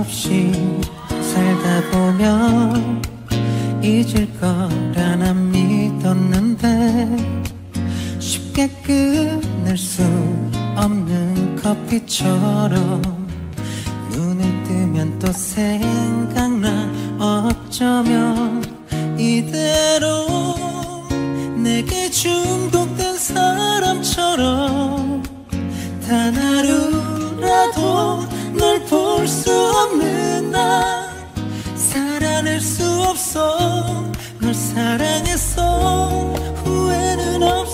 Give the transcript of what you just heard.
없이 살다 보면 잊을 거라 난 믿었는데 쉽게 끊을 수 없는 커피처럼 눈을 뜨면 또 생각나. 어쩌면 이대로 내게 중독된 사람처럼 단 하루라도 널 볼 수 없는 나 살아낼 수 없어. 널 사랑했어. 후회는 없어.